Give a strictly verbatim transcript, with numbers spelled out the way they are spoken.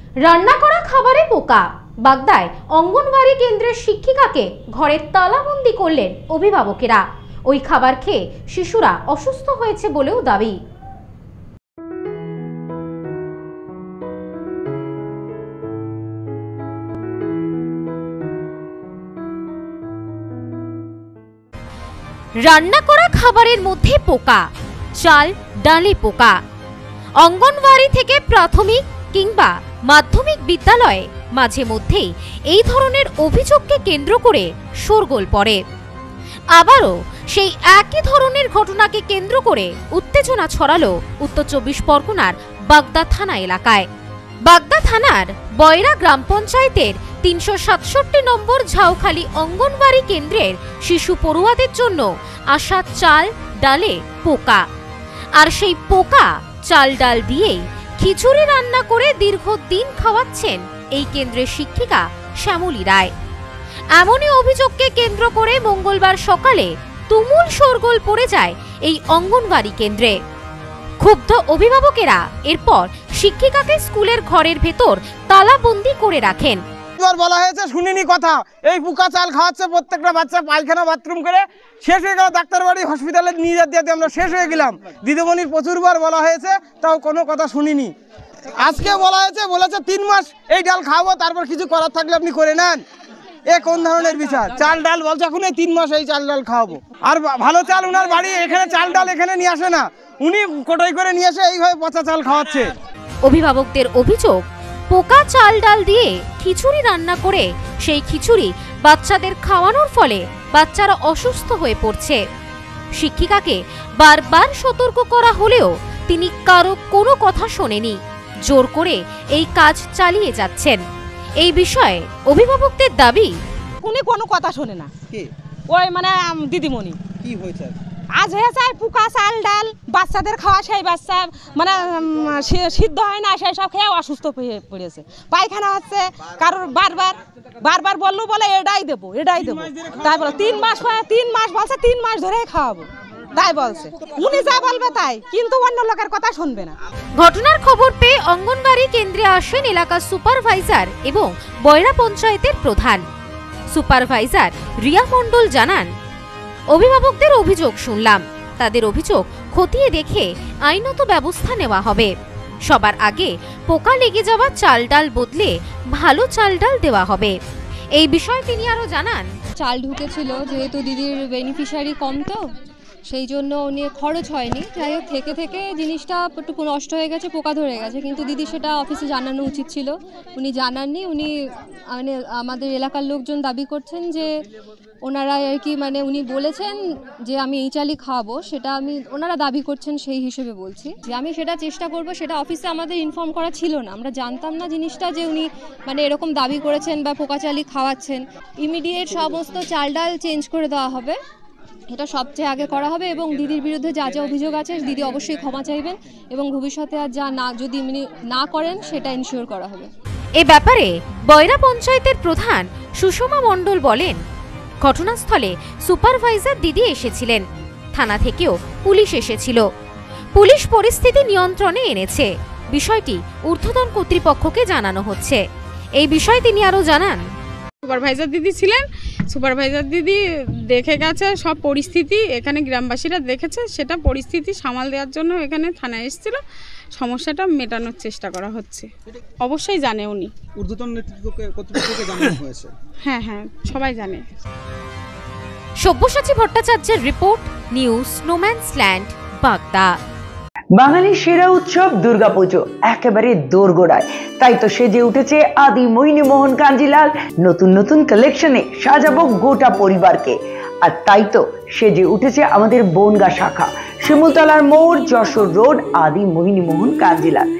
রান্না করা খাবারে পোকা। বাগদায় অঙ্গনওয়াড়ি কেন্দ্রের শিক্ষিকাকে ঘরে তালাবন্দি করলেন অভিভাবকেরা। ওই খাবার খেয়ে শিশুরা অসুস্থ হয়েছে বলেও দাবি। রান্না করা খাবারের মধ্যে পোকা, চাল ডালে পোকা। অঙ্গনওয়াড়ি থেকে প্রাথমিক কিংবা মাধ্যমিক বিদ্যালয়ে মাঝে মধ্যেই এই ধরনের অভিযোগকে কেন্দ্র করে শোরগোল পড়ে। আবারও সেই একই ধরনের ঘটনাকে কেন্দ্র করে উত্তেজনা ছড়ালো উত্তর চব্বিশ পরগনার বাগদা থানা এলাকায়। বাগদা থানার বয়রা গ্রাম পঞ্চায়েতের তিনশো সাতষট্টি নম্বর ঝাউখালী অঙ্গনওয়াড়ি কেন্দ্রের শিশু পড়ুয়াদের জন্য আসা চাল ডালে পোকা। আর সেই পোকা চাল ডাল দিয়েই খিচুড়ি রান্না করে দীর্ঘদিন খাওয়াচ্ছেন এই কেন্দ্রের শিক্ষিকা শ্যামলী রায়। এমনই অভিযোগকে কেন্দ্র করে মঙ্গলবার সকালে তুমুল শোরগোল পড়ে যায় এই অঙ্গনওয়াড়ি কেন্দ্রে। ক্ষুব্ধ অভিভাবকেরা এরপর শিক্ষিকাকে স্কুলের ঘরের ভেতর তালাবন্দি করে রাখেন। বলা হয়েছে শুনিনি কথা, এই পোকা চাল খাওয়াচ্ছে প্রত্যেকটা বাচ্চা পায়খানা বাথরুম করে শেষ হয়ে গেল। ডাক্তার বাড়ি হসপিটালে নিয়ে যেতে যেতে আমরা শেষ হয়ে গেলাম। দিদিমণির প্রচুরবার বলা হয়েছে, তাও কোনো কথা শুনিনি। আজকে বলা হয়েছে, বলেছে তিন মাস এই ডাল খাবো, তারপর কিছু করার থাকলে আপনি করে নেন। এ কোন ধরনের বিচার? চাল ডাল বলছে এখন এই তিন মাস এই চাল ডাল খাওয়াবো। আর ভালো চাল উনার বাড়ি, এখানে চাল ডাল এখানে নিয়ে আসে না, উনি কোটোই করে নিয়ে এসে এইভাবে পচা চাল খাওয়াচ্ছে। অভিভাবকদের অভিযোগ, পোকা চাল ডাল দিয়ে খিচুড়ি রান্না করে সেই খিচুড়ি বাচ্চাদের খাওয়ানোর ফলে বাচ্চারা অসুস্থ হয়ে পড়ছে। শিক্ষিকাকে বারবার সতর্ক করা হলেও তিনি কারো কোনো কথা শোনেনি, জোর করে এই কাজ চালিয়ে যাচ্ছেন। এই বিষয়ে অভিভাবকদের দাবি, উনি কোনো কথা শোনে না। ওই মানে দিদিমণি কি হয়েছে আজ হয়েছে পোকা চাল ডাল বাচ্চাদের খাওয়া, সেই বাচ্চা মানে সিদ্ধ হয় না, সেই সব খেয়ে অসুস্থ হয়ে পড়েছে। পায়খানা হচ্ছে কারোর, বারবার বারবার বললো বলে এটাই দেবো এটাই দেবো, তাই বলে তিন মাস তিন মাস বলছে তিন মাস ধরেই খাওয়াবো, তাই বলছে। উনি যা বলবে তাই, কিন্তু অন্য লোকের কথা শুনবে না। ঘটনার খবর পেয়ে অঙ্গনওয়াড়ি কেন্দ্রে আসেন এলাকার সুপারভাইজার এবং বয়রা পঞ্চায়েতের প্রধান। সুপারভাইজার রিয়া মণ্ডল জানান, অভিভাবকদের অভিযোগ শুনলাম, তাদের অভিযোগ খতিয়ে দেখে আইনত ব্যবস্থা নেওয়া হবে। সবার আগে পোকা লেগে যাওয়া চাল ডাল বদলে ভালো চাল ডাল দেওয়া হবে। এই বিষয়ে তিনি আরো জানান, চাল ঢুকেছিল যেহেতু দিদির বেনিফিশিয়ারি কম, তো সেই জন্য উনি খরচ হয়নি। যাই হোক, থেকে থেকে জিনিসটা একটু নষ্ট হয়ে গেছে, পোকা ধরে গেছে, কিন্তু দিদি সেটা অফিসে জানানো উচিত ছিল, উনি জানাননি। উনি মানে আমাদের এলাকার লোকজন দাবি করছেন যে ওনারা আর কি মানে উনি বলেছেন যে আমি এই চালই খাওয়াবো, সেটা আমি ওনারা দাবি করছেন, সেই হিসেবে বলছি যে আমি সেটা চেষ্টা করব। সেটা অফিসে আমাদের ইনফর্ম করা ছিল না, আমরা জানতাম না জিনিসটা যে উনি মানে এরকম দাবি করেছেন বা পোকা চালই খাওয়াচ্ছেন। ইমিডিয়েট সমস্ত চাল ডাল চেঞ্জ করে দেওয়া হবে, এটা সবচেয়ে আগে করা হবে। এবং দিদির বিরুদ্ধে যা যা অভিযোগ আছে দিদি অবশ্যই ক্ষমা চাইবেন এবং ভবিষ্যতে আর যা না যদি না করেন সেটা ইনশিওর করা হবে। এ ব্যাপারে বয়রা পঞ্চায়েতের প্রধান সুষমা মণ্ডল বলেন, ঘটনাস্থলে সুপারভাইজার দিদি এসেছিলেন, থানা থেকেও পুলিশ এসেছিল, পুলিশ পরিস্থিতি নিয়ন্ত্রণে এনেছে। বিষয়টি ঊর্ধ্বতন কর্তৃপক্ষকে জানানো হচ্ছে। এই বিষয়ে তিনি আরো জানান, সুপারভাইজার দিদি ছিলেন, সুপারভাইজার দিদি দেখে গেছে সব পরিস্থিতি, এখানে গ্রামবাসীরা দেখেছে, সেটা পরিস্থিতি সামাল দেওয়ার জন্য এখানে থানায় এসেছিল, সমস্যাটা মেটানোর চেষ্টা করা হচ্ছে। অবশ্যই জানে উনি, ঊর্ধ্বতন কর্তৃপক্ষকে জানানো হয়েছে। হ্যাঁ হ্যাঁ সবাই জানে। সব্যসাচী ভট্টাচার্যের রিপোর্ট, নিউজ নোম্যান্সল্যান্ড, বাগদা। বাঙালির সেরা উৎসব দুর্গাপুজো একেবারে দোরগোড়ায়, তাই তো সেজে উঠেছে আদি মোহিনী মোহন কাঞ্জিলাল। নতুন নতুন কালেকশনে সাজাবো গোটা পরিবারকে। আর তাই তো সেজে উঠেছে আমাদের বনগা শাখা, শিমুলতলার মোড়, যশোর রোড, আদি মোহিনী মোহন কাঞ্জিলাল।